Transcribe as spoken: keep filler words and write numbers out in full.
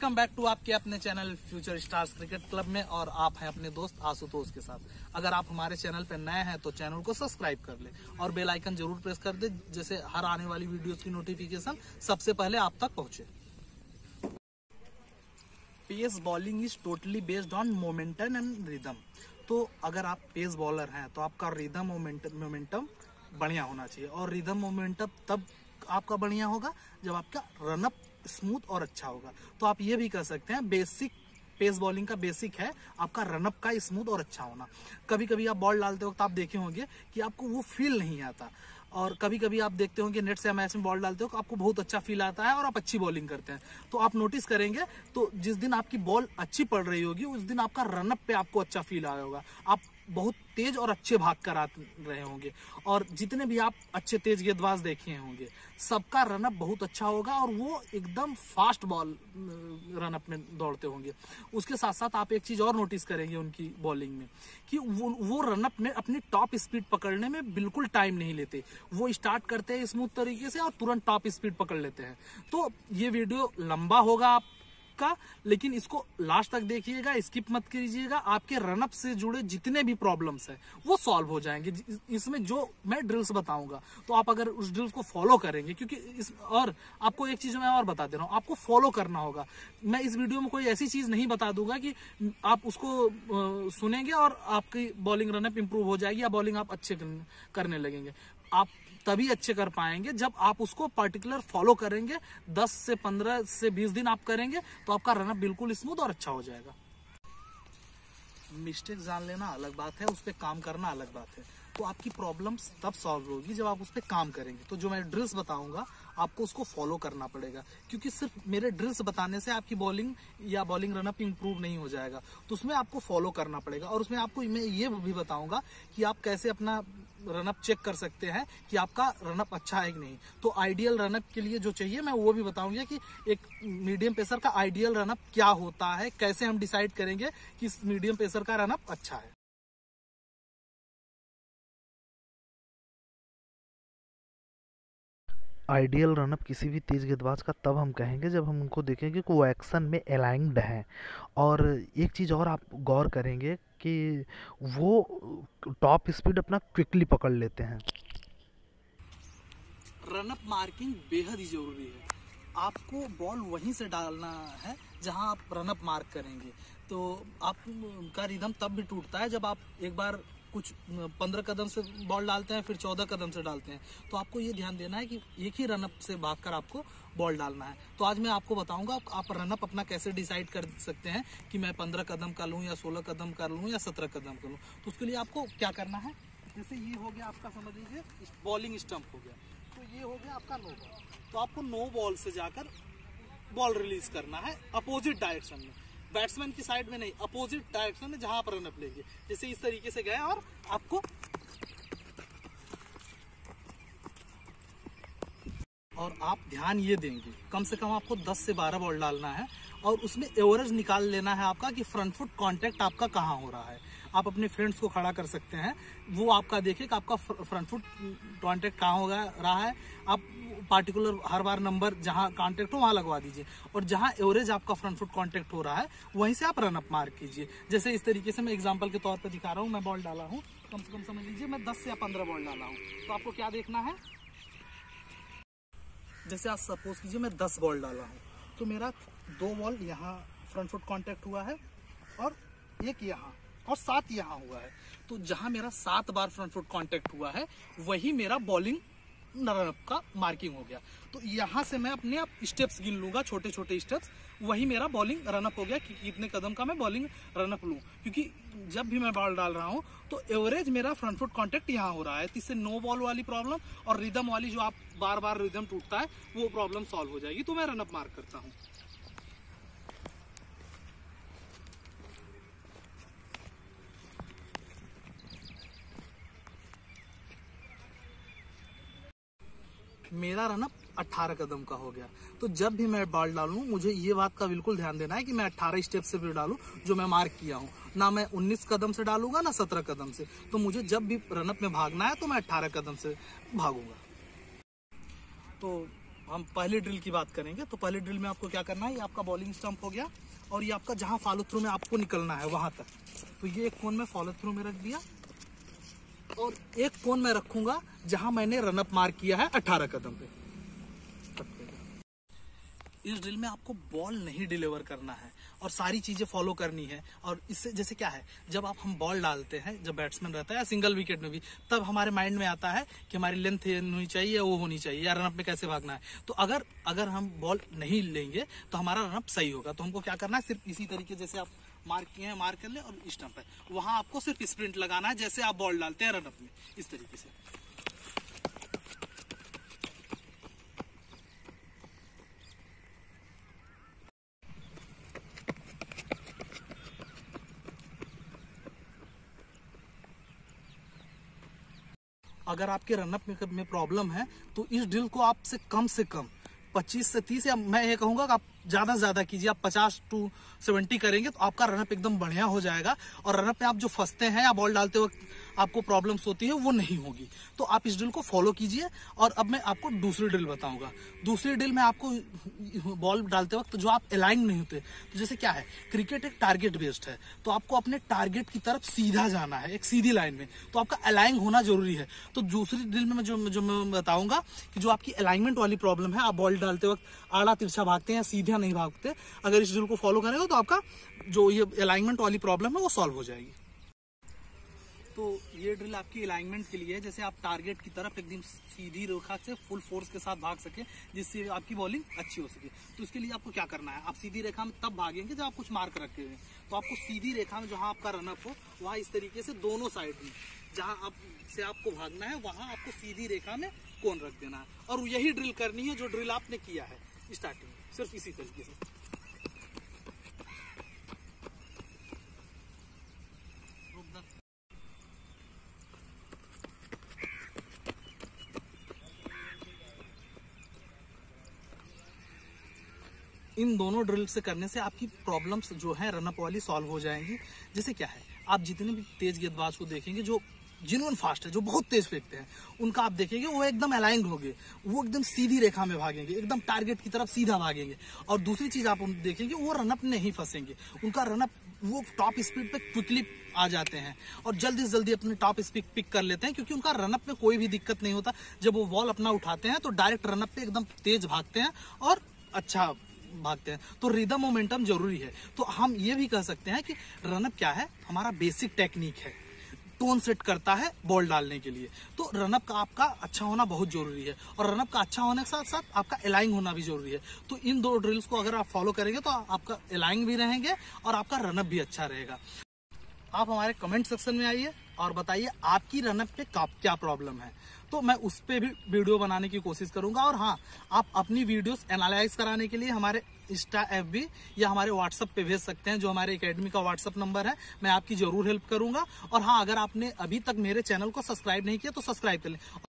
Welcome back to आपके अपने channel Future Stars Cricket Club में, और आप हैं अपने दोस्त आशुतोष के साथ। अगर आप हमारे चैनल पर नए हैं तो चैनल को सब्सक्राइब कर ले और बेल आइकन जरूर प्रेस कर दे, जैसे हर आने वाली वीडियोस की नोटिफिकेशन सबसे पहले आप तक पहुंचे। Pace bowling is totally based on momentum and rhythm. तो अगर आप पेस बॉलर हैं तो आपका रिदम मोमेंटम बढ़िया होना चाहिए, और रिदम मोमेंटम तब आपका बढ़िया होगा जब आपका रनअप स्मूथ और अच्छा होगा। तो आप ये भी कर सकते हैं, बेसिक पेस बॉलिंग का बेसिक है आपका रनअप का स्मूथ और अच्छा होना। कभी कभी आप बॉल डालते वक्त आप देखे होंगे कि आपको वो फील नहीं आता, और कभी कभी आप देखते होंगे नेट से या मैच में बॉल डालते हो आपको बहुत अच्छा फील आता है और आप अच्छी बॉलिंग करते हैं। तो आप नोटिस करेंगे तो जिस दिन आपकी बॉल अच्छी पड़ रही होगी उस दिन आपका रनअप पे आपको अच्छा फील आया होगा, आप बहुत तेज और अच्छे भाग कर आ रहे होंगे। और जितने भी आप अच्छे तेज गेंदबाज देखे होंगे सबका रनअप बहुत अच्छा होगा और वो एकदम फास्ट बॉल रनअप में दौड़ते होंगे। उसके साथ साथ आप एक चीज और नोटिस करेंगे उनकी बॉलिंग में कि वो वो रनअप में अपनी टॉप स्पीड पकड़ने में बिल्कुल टाइम नहीं लेते। वो स्टार्ट करते हैं स्मूथ तरीके से और तुरंत टॉप स्पीड पकड़ लेते हैं। तो ये वीडियो लंबा होगा आप का, लेकिन इसको लास्ट तक देखिएगा, स्किप मत कीजिएगा। आपके रनअप से जुड़े जितने भी प्रॉब्लम्स हैं वो सॉल्व हो जाएंगे इसमें जो मैं ड्रिल्स बताऊंगा। तो आप अगर उस ड्रिल्स को फॉलो करेंगे, क्योंकि इस और आपको एक चीज मैं और बता दे रहा हूं, आपको फॉलो करना होगा। मैं इस वीडियो में कोई ऐसी चीज नहीं बता दूंगा कि आप उसको सुनेंगे और आपकी बॉलिंग रनअप इंप्रूव हो जाएगी या बॉलिंग आप अच्छे करने लगेंगे। आप तभी अच्छे कर पाएंगे जब आप उसको पर्टिकुलर फॉलो करेंगे। दस से पंद्रह से बीस दिन आप करेंगे तो आपका रनअप बिल्कुल स्मूथ और अच्छा हो जाएगा। मिस्टेक जान लेना अलग बात है, उस पर काम करना अलग बात है। तो आपकी प्रॉब्लम्स तब सॉल्व होगी जब आप उस पर काम करेंगे। तो जो मैं ड्रिल्स बताऊंगा आपको उसको फॉलो करना पड़ेगा, क्योंकि सिर्फ मेरे ड्रिल्स बताने से आपकी बॉलिंग या बॉलिंग रनअप इंप्रूव नहीं हो जाएगा। तो उसमें आपको फॉलो करना पड़ेगा, और उसमें आपको मैं ये भी बताऊंगा कि आप कैसे अपना रनअप चेक कर सकते हैं कि आपका रनअप अच्छा है कि नहीं। तो आइडियल रनअप के लिए जो चाहिए मैं वो भी बताऊंगा कि एक मीडियम पेसर का आइडियल रनअप क्या होता है, कैसे हम डिसाइड करेंगे कि मीडियम पेसर का रनअप अच्छा है। आइडियल रनअप किसी भी तेज गेंदबाज का तब हम कहेंगे जब हम उनको देखेंगे कि वो एक्शन में अलाइंड हैं। और एक चीज़ और आप गौर करेंगे कि वो टॉप स्पीड अपना क्विकली पकड़ लेते हैं। रनअप मार्किंग बेहद ही जरूरी है। आपको बॉल वहीं से डालना है जहां आप रनअप मार्क करेंगे। तो आपका रिदम तब भी टूटता है जब आप एक बार कुछ पंद्रह कदम से बॉल डालते हैं, फिर चौदह कदम से डालते हैं। तो आपको ये ध्यान देना है कि एक ही रनअप से भागकर आपको बॉल डालना है। तो आज मैं आपको बताऊंगा आप रनअप अपना कैसे डिसाइड कर सकते हैं कि मैं पंद्रह कदम का लूं या सोलह कदम का लूं या सत्रह कदम का लूं। तो उसके लिए आपको क्या करना है, जैसे ये हो गया आपका, समझ लीजिए बॉलिंग स्टंप हो गया, तो ये हो गया आपका नो बॉल। तो आपको नो बॉल से जाकर बॉल रिलीज करना है अपोजिट डायरेक्शन में, बैट्समैन की साइड में नहीं, अपोजिट डायरेक्शन में जहां आप रनअप लेंगे। जैसे इस तरीके से गए और आपको और आप ध्यान ये देंगे कम से कम आपको दस से बारह बॉल डालना है, और उसमें एवरेज निकाल लेना है आपका कि फ्रंट फुट कांटेक्ट आपका कहाँ हो रहा है। आप अपने फ्रेंड्स को खड़ा कर सकते हैं, वो आपका देखे कि आपका फ्रंट फुट कांटेक्ट कहाँ हो रहा है। आप पार्टिकुलर हर बार नंबर जहां कांटेक्ट हो वहां लगवा दीजिए, और जहां एवरेज आपका फ्रंट फुट कांटेक्ट हो रहा है वहीं से आप रनअप मार्क कीजिए। जैसे इस तरीके से मैं एग्जांपल के तौर पर दिखा रहा हूं, मैं बॉल डाला हूं, कम से कम समझ लीजिए मैं दस या पंद्रह बॉल डाला हूं। तो आपको क्या देखना है, जैसे आप सपोज कीजिए मैं दस बॉल डाला हूं, तो मेरा दो बॉल यहाँ फ्रंट फुट कांटेक्ट हुआ है और एक यहाँ और सात यहाँ हुआ है। तो जहां मेरा सात बार फ्रंट फुट कांटेक्ट हुआ है वही मेरा बॉलिंग रनअप का मार्किंग हो गया। तो यहाँ से मैं अपने आप स्टेप्स गिन लूंगा, छोटे छोटे स्टेप्स, वही मेरा बॉलिंग रनअप हो गया कि कितने कदम का मैं बॉलिंग रनअप लूँ। क्योंकि जब भी मैं बॉल डाल रहा हूँ तो एवरेज मेरा फ्रंट फुट कांटेक्ट यहाँ हो रहा है। तो इससे नो बॉल वाली प्रॉब्लम और रिदम वाली जो आप बार बार रिदम टूटता है वो प्रॉब्लम सॉल्व हो जाएगी। तो मैं रनअप मार्क करता हूँ। मेरा रनअप अठारह कदम का हो गया। तो जब भी मैं बॉल डालूं मुझे ये बात का बिल्कुल ध्यान देना है कि मैं अठारह स्टेप से भी डालूं जो मैं मार्क किया हूं, ना मैं उन्नीस कदम से डालूंगा ना सत्रह कदम से। तो मुझे जब भी रनअप में भागना है तो मैं अठारह कदम से भागूंगा। तो हम पहली ड्रिल की बात करेंगे तो पहली ड्रिल में आपको क्या करना है, ये आपका बॉलिंग स्टंप हो गया और ये आपका जहां फॉलो थ्रू में आपको निकलना है वहां तक, तो ये एक कोन में फॉलो थ्रू में रख दिया और एक कोन में रखूंगा जहां मैंने रनअप मार्क किया है अठारह कदम पे। इस ड्रिल में आपको बॉल नहीं डिलीवर करना है और सारी चीजें फॉलो करनी है। और इससे जैसे क्या है, जब आप हम बॉल डालते हैं, जब बैट्समैन रहता है या सिंगल विकेट में भी, तब हमारे माइंड में आता है कि हमारी लेंथ होनी चाहिए या वो होनी चाहिए या रनअप में कैसे भागना है। तो अगर अगर हम बॉल नहीं लेंगे तो हमारा रनअप सही होगा। तो हमको क्या करना है, सिर्फ इसी तरीके जैसे आप मार्क किए हैं मार्क कर ले और स्टंप है वहां आपको सिर्फ स्प्रिंट लगाना है जैसे आप बॉल डालते हैं रनअप में, इस तरीके से। अगर आपके रनअप में, में प्रॉब्लम है तो इस ड्रिल को आपसे कम से कम पच्चीस से तीस या मैं ये कहूंगा कि आप ज्यादा से ज्यादा कीजिए, आप पचास टू सत्तर करेंगे तो आपका रनअप एकदम बढ़िया हो जाएगा और रनअप में आप जो फंसते हैं या बॉल डालते वक्त आपको प्रॉब्लम्स होती है वो नहीं होगी। तो आप इस ड्रिल को फॉलो कीजिए। और अब मैं आपको दूसरी ड्रिल बताऊंगा। दूसरी ड्रिल में आपको बॉल डालते वक्त जो आप अलाइन नहीं होते, तो जैसे क्या है, क्रिकेट एक टारगेट बेस्ड है, तो आपको अपने टारगेट की तरफ सीधा जाना है एक सीधी लाइन में, तो आपका अलाइन होना जरूरी है। तो दूसरी ड्रिल में जो जो मैं बताऊंगा कि जो आपकी अलाइनमेंट वाली प्रॉब्लम है, आप बॉल डालते वक्त आड़ा तिरछा भागते हैं या सीधा नहीं भागते, अगर इस ड्रिल को फॉलो करेंगे तो आपका जो ये अलाइनमेंट वाली प्रॉब्लम है वो सॉल्व हो जाएगी। तो ये ड्रिल आपकी अलाइनमेंट के लिए है, जैसे आप टारगेट की तरफ एकदम सीधी रेखा से फुल फोर्स के साथ भाग सके जिससे आपकी बॉलिंग अच्छी हो सके। तो इसके लिए आपको क्या करना है, आप सीधी रेखा में तब भागेंगे जब आप कुछ मार्क रखे हुए, तो आपको सीधी रेखा में जहां आपका रनअप हो वहां इस तरीके से दोनों साइड में जहां आप से आपको भागना है वहां आपको सीधी रेखा में कोन रख देना है और यही ड्रिल करनी है जो ड्रिल आपने किया है स्टार्टिंग में, सिर्फ इसी तरीके से। इन दोनों ड्रिल से करने से आपकी प्रॉब्लम्स जो है रनअप वाली सॉल्व हो जाएंगी। जैसे क्या है, आप जितने भी तेज गेंदबाज को देखेंगे जो जिन्होंने फास्ट है, जो बहुत तेज फेंकते हैं, उनका आप देखेंगे वो एकदम अलाइंड होंगे, वो एकदम सीधी रेखा में भागेंगे, एकदम टारगेट की तरफ सीधा भागेंगे। और दूसरी चीज आप देखेंगे वो रनअप नहीं फंसेंगे, उनका रनअप वो टॉप स्पीड पे क्विकली आ जाते हैं और जल्दी से जल्दी अपने टॉप स्पीड पिक कर लेते हैं, क्योंकि उनका रनअप में कोई भी दिक्कत नहीं होता। जब वो बॉल अपना उठाते हैं तो डायरेक्ट रनअप पे एकदम तेज भागते हैं और अच्छा भागते हैं। तो रिदम मोमेंटम जरूरी है। तो हम ये भी कह सकते हैं कि रनअप क्या है, हमारा बेसिक टेक्निक है, टोन सेट करता है बॉल डालने के लिए। तो रनअप का आपका अच्छा होना बहुत जरूरी है और रनअप का अच्छा होने के साथ साथ आपका अलाइन होना भी जरूरी है। तो इन दो ड्रिल्स को अगर आप फॉलो करेंगे तो आपका अलाइन भी रहेंगे और आपका रनअप भी अच्छा रहेगा। आप हमारे कमेंट सेक्शन में आइए और बताइए आपकी रनअप पे क्या प्रॉब्लम है, तो मैं उस पर भी वीडियो बनाने की कोशिश करूंगा। और हाँ, आप अपनी वीडियोस एनालाइज कराने के लिए हमारे इंस्टा एफबी या हमारे व्हाट्सएप पे भेज सकते हैं, जो हमारे एकेडमी का व्हाट्सएप नंबर है। मैं आपकी जरूर हेल्प करूंगा। और हाँ, अगर आपने अभी तक मेरे चैनल को सब्सक्राइब नहीं किया तो सब्सक्राइब कर लें।